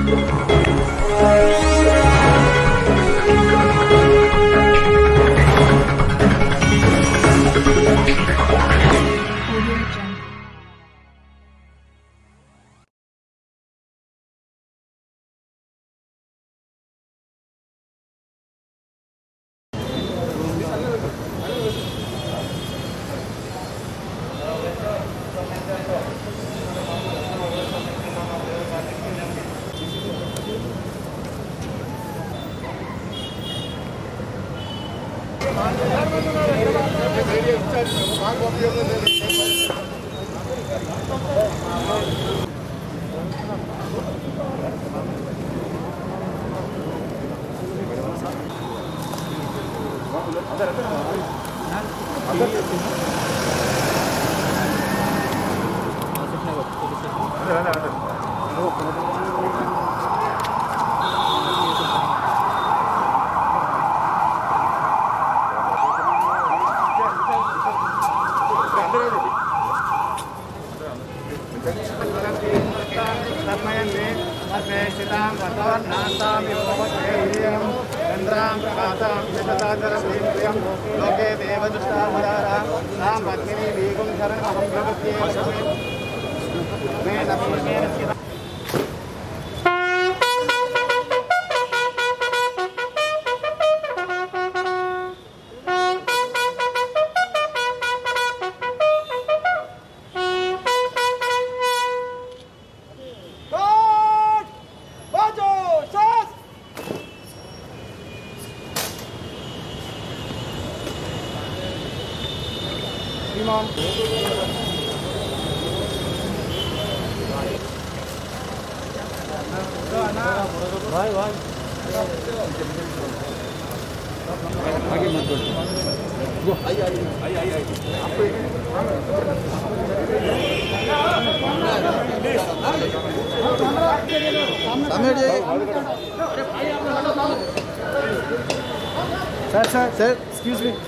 Sir, excuse me.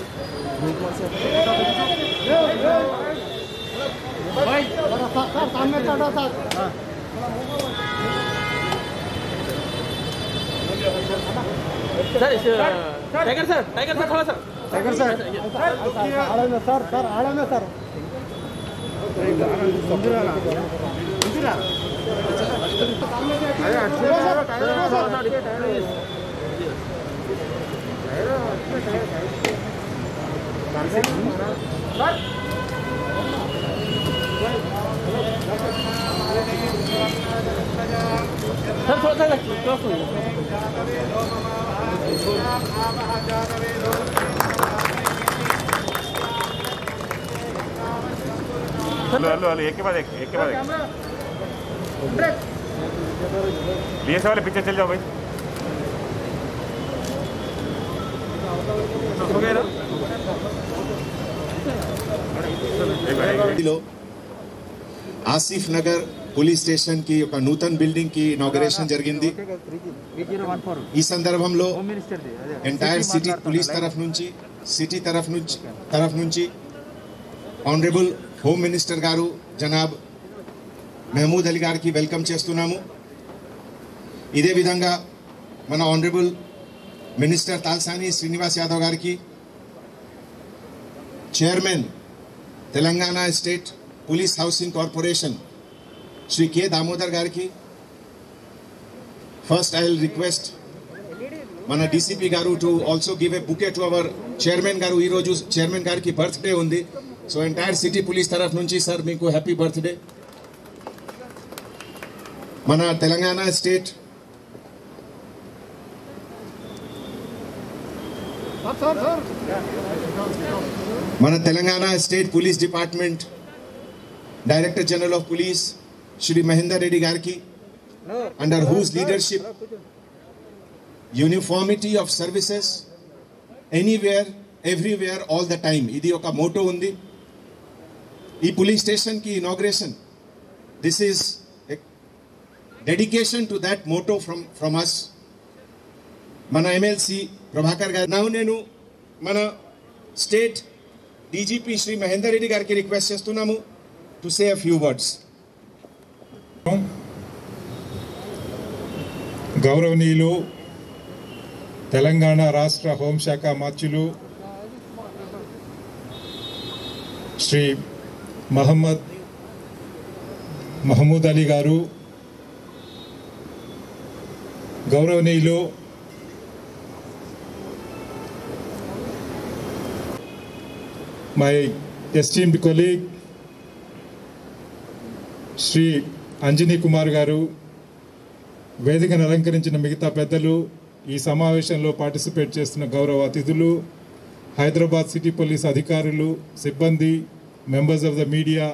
Tiger sir थोड़ा सा tiger sir आड़ा में सर सर थोड़ा सा क्रॉस हो एक के बाद एक बीएस वाले पीछे चल जाओ भाई ఆసిఫ్ నగర్ పోలీస్ స్టేషన్ కి ఒక నూతన బిల్డింగ్ కి ఇనాగరేషన్ జరిగింది. ఈ సందర్భంలో ఎంటైర్ సిటీ పోలీస్ తరఫు నుంచి ఆనరబుల్ హోమ్ మినిస్టర్ గారు జనాబ్ మహమూద్ అలీ గారికి వెల్కమ్ చేస్తున్నాము. ఇదే విధంగా మన ఆనరబుల్ మినిస్టర్ తాల్సాని శ్రీనివాస్ యాదవ్ గారికి, chairman Telangana state police housing corporation Shri K Damodar గారికి, ఫస్ట్ ఐ విల్ రిక్వెస్ట్ మన డీసీపీ గారు to also give a bouquet to our chairman గారు. ఈరోజు చైర్మన్ గారికి బర్త్డే ఉంది. సో ఎంటైర్ సిటీ పోలీస్ తరఫు నుంచి సార్ మీకు హ్యాపీ బర్త్డే. మన Telangana state police department director general of police Shri Mahender Reddy గారికి, under whose leadership uniformity of services anywhere everywhere all the time, ఇది ఒక మోటో ఉంది. ఈ పోలీస్ స్టేషన్ కి inauguration, this is dedication to that motto from us. మన MLC Prabhakar గారు, నేను మన స్టేట్ డీజీపీ శ్రీ మహేందర్ రెడ్డి గారికి రిక్వెస్ట్ చేస్తున్నాము to say a few words. గౌరవనీయులు తెలంగాణ రాష్ట్ర హోంశాఖ మంత్రులు శ్రీ మహమూద్ అలీ గారు, గౌరవనీయులు my esteemed colleague Shri Anjani Kumar గారు, వేదికను అలంకరించిన మిగతా పెద్దలు, ఈ సమావేశంలో పార్టిసిపేట్ చేస్తున్న గౌరవ అతిథులు, హైదరాబాద్ సిటీ పోలీస్ అధికారులు, సిబ్బంది, మెంబర్స్ ఆఫ్ ద మీడియా,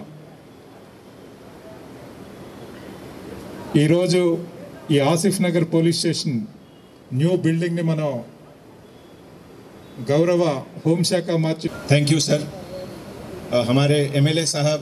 ఈరోజు ఈ Asif Nagar police station new బిల్డింగ్ని మనం गौरव होम शाखा मार्च। Thank you sir. हमारे एमएलए साहब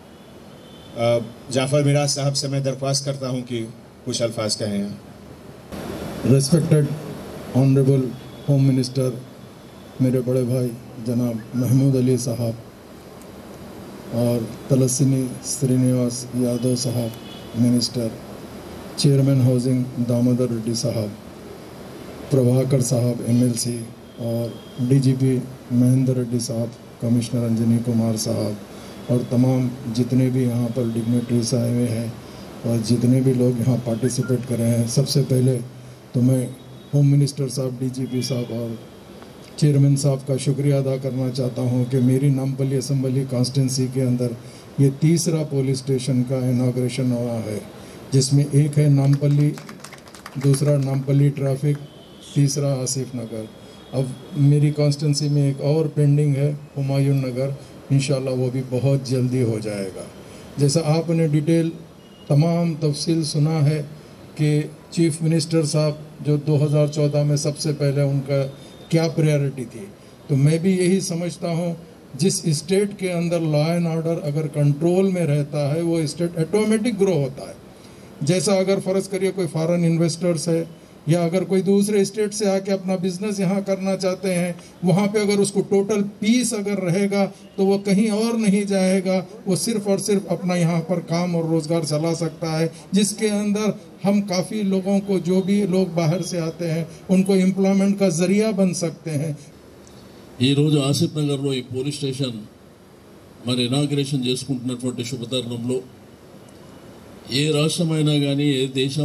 जाफर मिराज साहब से मैं दरख्वास्त करता हूं कि कुछ अल्फाज कहें। रेस्पेक्टेड ऑनरेबल होम मिनिस्टर मेरे बड़े भाई जनाब महमूद अली साहब और तलस्सिनी श्रीनिवास यादव साहब minister, chairman housing Damodar Reddy साहब, प्रभाकर साहब एमएलसी और डीजीपी महेंद्र रेड्डी साहब, कमिश्नर अंजनी कुमार साहब और तमाम जितने भी यहाँ पर डिग्नेटरीज आए हुए हैं और जितने भी लोग यहाँ पार्टिसिपेट कर रहे हैं, सबसे पहले तो मैं होम मिनिस्टर साहब, डीजीपी साहब और चेयरमैन साहब का शुक्रिया अदा करना चाहता हूँ कि मेरी नामपल्ली असम्बली कॉन्स्टिट्यूंसी के अंदर ये तीसरा पुलिस स्टेशन का इनाग्रेशन हुआ है, जिसमें एक है नामपल्ली, दूसरा नामपल्ली ट्रैफिक, तीसरा आसिफ नगर। अब मेरी कॉन्स्टिट्यूंसी में एक और पेंडिंग है हुमायूं नगर, इंशाल्लाह वो भी बहुत जल्दी हो जाएगा। जैसा आपने डिटेल तमाम तफसील सुना है कि चीफ मिनिस्टर साहब जो 2014 में सबसे पहले उनका क्या प्रायोरिटी थी, तो मैं भी यही समझता हूँ जिस स्टेट के अंदर लॉ एंड ऑर्डर अगर कंट्रोल में रहता है वो स्टेट ऑटोमेटिक ग्रो होता है। जैसा अगर फ़र्ज़ करिए कोई फॉरेन इन्वेस्टर्स है या अगर कोई दूसरे स्टेट से आके अपना बिजनेस यहाँ करना चाहते हैं, वहाँ पे अगर उसको टोटल पीस अगर रहेगा तो वो कहीं और नहीं जाएगा, वो सिर्फ और सिर्फ अपना यहाँ पर काम और रोज़गार चला सकता है, जिसके अंदर हम काफ़ी लोगों को, जो भी लोग बाहर से आते हैं, उनको एम्प्लॉयमेंट का ज़रिया बन सकते हैं। ఈ రోజు ఆసిఫ్ నగర్లో ఈ పోలీస్ స్టేషన్ మరి ఇనాగ్రేషన్ చేసుకుంటున్నటువంటి శుభతరుణంలో ఏ రాష్ట్రమైనా కానీ ఏ దేశం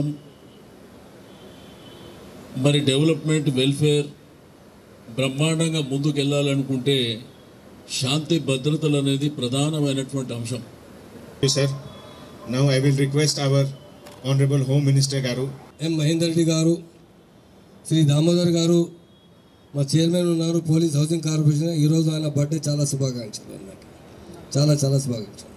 మరి డెవలప్మెంట్ వెల్ఫేర్ బ్రహ్మాండంగా ముందుకు వెళ్ళాలనుకుంటే శాంతి భద్రతలు అనేది ప్రధానమైనటువంటి అంశం. Sir now I will request our honourable home minister गारू एम महेंद्र रेड्डी गारू, श्री दामोदर गारू, మా చైర్మన్ ఉన్నారు పోలీస్ హౌసింగ్ కార్పొరేషన్, ఈరోజు ఆయన బర్త్డే, చాలా శుభాకాంక్షలు అన్నమాట, చాలా చాలా శుభాకాంక్షలు.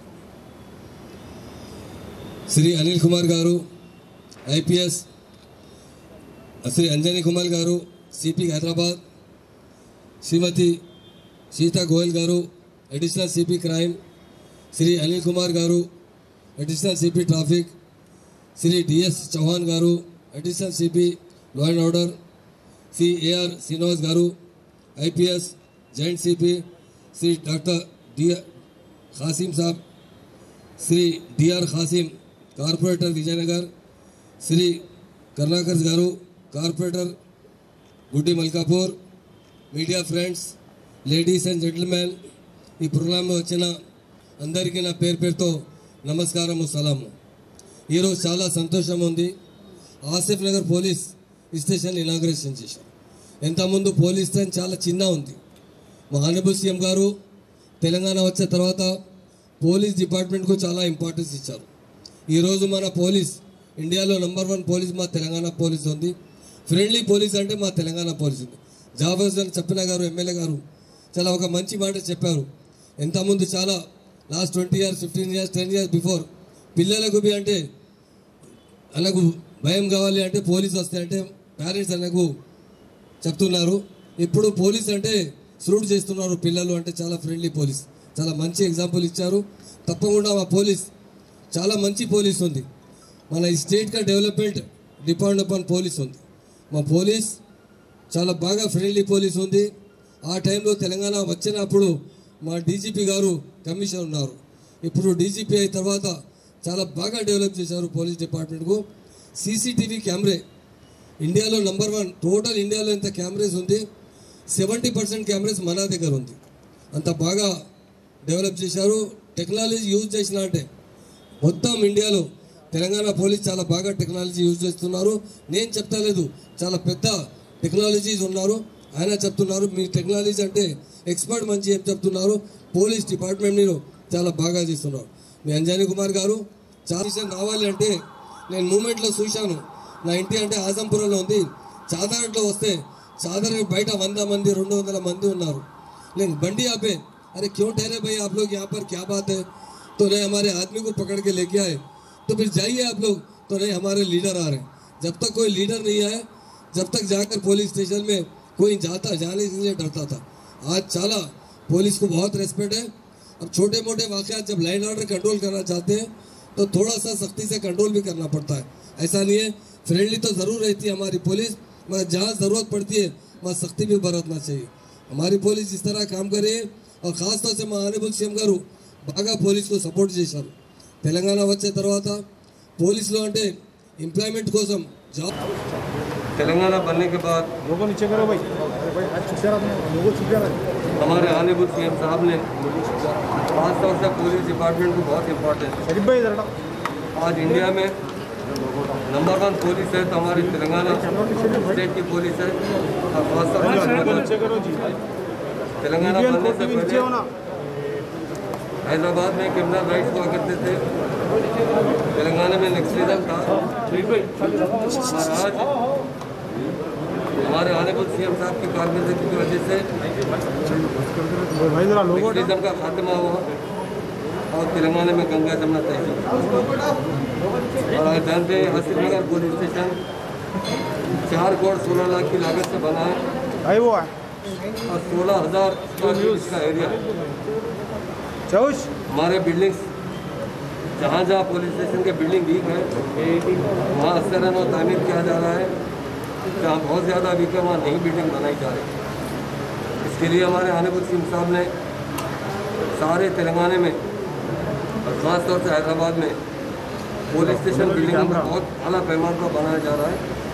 శ్రీ అనిల్ కుమార్ గారు ఐపీఎస్, శ్రీ అంజనీ కుమార్ గారు సిపి హైదరాబాద్, శ్రీమతి సీతా గోయల్ గారు additional CP crime, Shri Anil Kumar గారు additional CP traffic, Shri DS Chauhan గారు additional CP law and order, Shri AR Srinivas గారు IPS joint CP, Shri doctor D Khasim సాబ్, శ్రీ డిఆర్ ఖాసిం కార్పొరేటర్ విజయనగర్, శ్రీ కరుణాకర్ గారు corporator Gudi Malkapur, media friends, ladies and gentlemen, ఈ ప్రోగ్రాంలో వచ్చిన అందరికీ నా పేరు పేరుతో నమస్కారము, సలాము. ఈరోజు చాలా సంతోషం ఉంది. Asif Nagar police station inauguration చేశారు. ఇంతకుముందు పోలీస్ స్టేషన్ చాలా చిన్న ఉంది. మా ఆనరబుల్ సీఎం గారు తెలంగాణ వచ్చిన తర్వాత పోలీస్ డిపార్ట్మెంట్కు చాలా ఇంపార్టెన్స్ ఇచ్చారు. ఈరోజు మన పోలీస్ ఇండియాలో నెంబర్ 1 పోలీస్ మా తెలంగాణ పోలీస్ ఉంది. ఫ్రెండ్లీ పోలీస్ అంటే మా తెలంగాణ పోలీస్ ఉంది. జాఫర్ చెప్పిన గారు ఎమ్మెల్యే గారు చాలా ఒక మంచి మాట చెప్పారు. ఇంతకుముందు చాలా last 20 years 15 years 10 years before పిల్లలకు బి అంటే అలాగూ భయం కావాలి అంటే పోలీస్ వస్తే అంటే పేరెంట్స్ అలాగూ చెప్తున్నారు. ఇప్పుడు పోలీస్ అంటే సూట్ చేస్తున్నారు పిల్లలు, అంటే చాలా ఫ్రెండ్లీ పోలీస్, చాలా మంచి ఎగ్జాంపుల్ ఇచ్చారు. తప్పకుండా మా పోలీస్ చాలా మంచి పోలీస్ ఉంది. మన స్టేట్గా డెవలప్మెంట్ డిపెండ్ అపాన్ పోలీస్ ఉంది. మా పోలీస్ చాలా బాగా ఫ్రెండ్లీ పోలీస్ ఉంది. ఆ టైంలో తెలంగాణ వచ్చినప్పుడు మా డీజీపీ గారు కమిషనర్ ఉన్నారు. ఇప్పుడు డీజీపీ అయిన తర్వాత చాలా బాగా డెవలప్ చేశారు పోలీస్ డిపార్ట్మెంట్కు. సీసీటీవీ కెమెరే ఇండియాలో నంబర్ 1 టోటల్ ఇండియాలో ఎంత కెమెరాస్ ఉంది 70% కెమెరాస్ మన దగ్గర ఉంది. అంత బాగా డెవలప్ చేశారు. టెక్నాలజీ యూజ్ చేసిన అంటే మొత్తం ఇండియాలో తెలంగాణ పోలీస్ చాలా బాగా టెక్నాలజీ యూజ్ చేస్తున్నారు. నేను చెప్తా లేదు, చాలా పెద్ద టెక్నాలజీస్ ఉన్నారు. ఆయన చెప్తున్నారు మీ టెక్నాలజీ అంటే ఎక్స్పర్ట్ మంచి ఏం చెప్తున్నారు. పోలీస్ డిపార్ట్మెంట్ మీరు చాలా బాగా చేస్తున్నారు. మీ అంజనీ కుమార్ గారు చాలా రావాలి అంటే నేను మూమెంట్లో చూశాను. నా ఇంటి అంటే ఆజంపురంలో ఉంది. చాదరట్లో వస్తే चादर बैठ 100 मंदी 200 मंदी उన్నారు. लेकिन बंडी आपे अरे क्यों ठहरे भाई आप लोग यहाँ पर, क्या बात है? तो नहीं हमारे आदमी को पकड़ के लेके आए. तो फिर जाइए आप लोग. तो नहीं हमारे लीडर आ रहे हैं. जब तक कोई लीडर नहीं आए, जब तक जाकर पुलिस स्टेशन में कोई जाने से डरता था. आज चाला पुलिस को बहुत रेस्पेक्ट है. अब छोटे मोटे वाक़यात जब लाइन ऑर्डर कंट्रोल करना चाहते हैं तो थोड़ा सा सख्ती से कंट्रोल भी करना पड़ता है. ऐसा नहीं है, फ्रेंडली तो ज़रूर रहती है हमारी पुलिस, मगर जहाँ ज़रूरत पड़ती है वहाँ सख्ती भी बरतना चाहिए. हमारी पुलिस इस तरह काम करे. और ख़ास तौर से మా ఆనరబుల్ సీఎం గారు బాగా పోలీస్కు సపోర్ట్ చేశారు. తెలంగాణ వచ్చే తర్వాత పోలీసులో అంటే ఎంప్లాయ్మెంట్ కోసం జాబ్ तेलंगाना बनने के बाद लोगों नीचे करो भाई. लोगों नीचे करो. हमारे ऑनरेबल सीएम साहब ने खास तौर से पुलिस डिपार्टमेंट को बहुत इम्पोर्टेंस शरीफ भाई इधर. आज इंडिया में नंबर 1 पुलिस है तो हमारी तेलंगाना स्टेट की पुलिस है. और खास तौर से तेलंगाना बनने से पहले हैदराबाद में क्रिमिनल राइट्स हुआ करते थे. तेलंगाना में नक्सलिज्म था. और आज हमारे ऑनरेबल सीएम साहब की कारकर्दगी की वजह से नक्सलिज्म का खात्मा हुआ और तेलंगाना में गंगा जमुना तहसील. और आज जानते हैं आसिफ नगर पुलिस स्टेशन 4 करोड़ 16 लाख की लागत से बना है और 16,000 स्क्वायर फीट का एरिया. हमारे बिल्डिंग्स जहाँ जहाँ पुलिस स्टेशन के बिल्डिंग वीक है वहाँ असरन और तामीर किया जा रहा है. जहाँ बहुत ज़्यादा वीक है वहाँ नई बिल्डिंग बनाई जा रही है. इसके लिए हमारे ऑनरेबल सीएम साहब ने सारे तेलंगाना में और ख़ास तौर से हैदराबाद में पुलिस स्टेशन बिल्डिंगों में बहुत आला पैमाने पर बनाया जा रहा है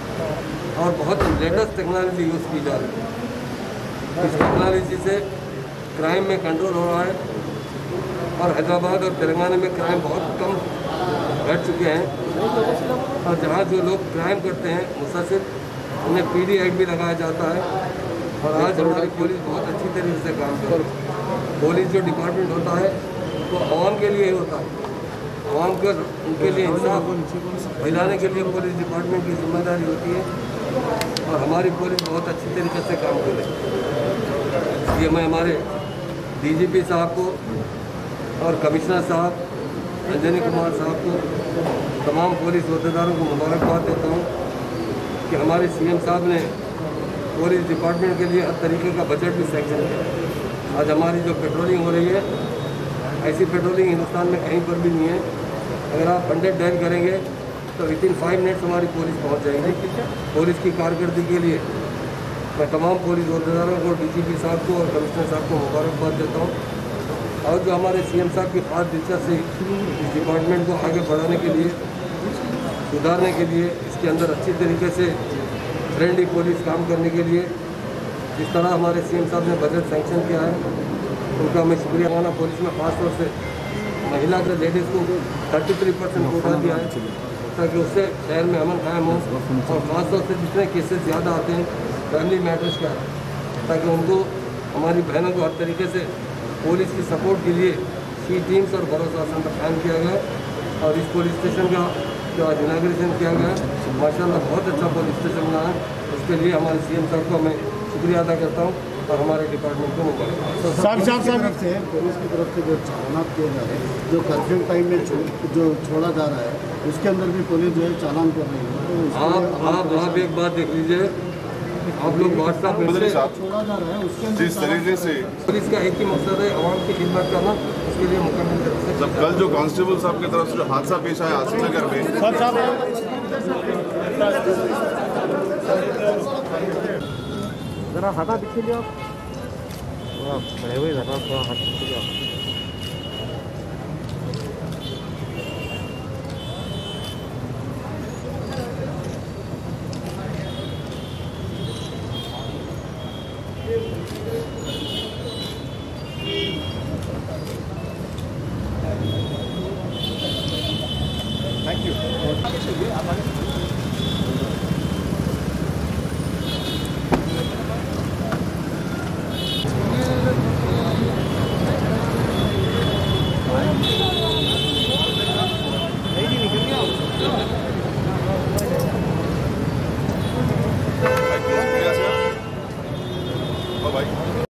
और बहुत लेटेस्ट टेक्नोलॉजी यूज़ की जा रही है. इस टेक्नोलॉजी से क्राइम में कंट्रोल हो रहा है और हैदराबाद और तेलंगाना में क्राइम बहुत कम घट चुके हैं. और जहाँ जो लोग क्राइम करते हैं मुसलसल उन्हें PD एक्ट भी लगाया जाता है. और आज हमारी पुलिस बहुत अच्छी तरीके से काम कर रही है. पुलिस जो डिपार्टमेंट होता है वो आवाम के लिए ही होता है. आवाम को उनके लिए इंसाफ दिलाने के लिए पुलिस डिपार्टमेंट की जिम्मेदारी होती है और हमारी पुलिस बहुत अच्छी तरीके से काम कर रही है. इसलिए मैं हमारे DGP साहब को और कमिश्नर साहब अंजनी कुमार साहब को तमाम पुलिस अहदेदारों को मुबारकबाद देता हूँ कि हमारे CM साहब ने पुलिस डिपार्टमेंट के लिए हर तरीके का बजट भी सैंक्शन किया. आज हमारी जो पेट्रोलिंग हो रही है ऐसी पेट्रोलिंग हिंदुस्तान में कहीं पर भी नहीं है. अगर आप 100 डायल करेंगे तो विदिन 5 मिनट्स हमारी पुलिस पहुंच जाएगी. पुलिस की कारकर्दगी के लिए मैं तमाम पुलिस अहदेदारों को DGP साहब को और कमिश्नर साहब को मुबारकबाद देता हूँ. और जो हमारे CM साहब की खास दिलचस्पी इस डिपार्टमेंट को आगे बढ़ाने के लिए सुधारने के लिए इसके अंदर अच्छी तरीके से फ्रेंडली पुलिस काम करने के लिए जिस तरह हमारे CM साहब ने बजट सैंक्शन किया है उनका मैं शुक्रिया माना. पुलिस में खास तौर से महिला के लेडीज़ को 33% कोटा दिया है ताकि उससे शहर में अमन कायम हो. और ख़ास तौर से जितने केसेस ज़्यादा आते हैं फैमिली मैटर्स का ताकि उनको हमारी बहनों को हर तरीके से पुलिस की सपोर्ट के लिए सी टीम्स और भरोसा सेंटर कायम किया गया. और इस पुलिस स्टेशन का जो आज इनाग्रेशन किया गया माशाल्लाह बहुत अच्छा पुलिस स्टेशन बना है. उसके लिए हमारे CM साहब को मैं शुक्रिया अदा करता हूँ और हमारे डिपार्टमेंट को मुबारकबाद. साहब से पुलिस की तरफ से जो चालान किए जा रहे हैं, जो कर्फ्यू टाइम में जो छोड़ा जा रहा है उसके अंदर भी पुलिस जो है चालान कर रही है. आप एक बात देख लीजिए. आप लोग व्हाट्सएप में छोड़ा जा रहा है उसके अंदर जिस तरीके से पुलिस का एक ही मकसद है आवाम की खिदमत करना. उसके लिए मुकम्मल तरीके से जब कल जो कांस्टेबल साहब की तरफ से जो हादसा पेश आया आसिफ नगर में जरा हाथा पीछे लिया खड़े हुए जरा थोड़ा हाथ पीछे लिया. चाहिए आप आगे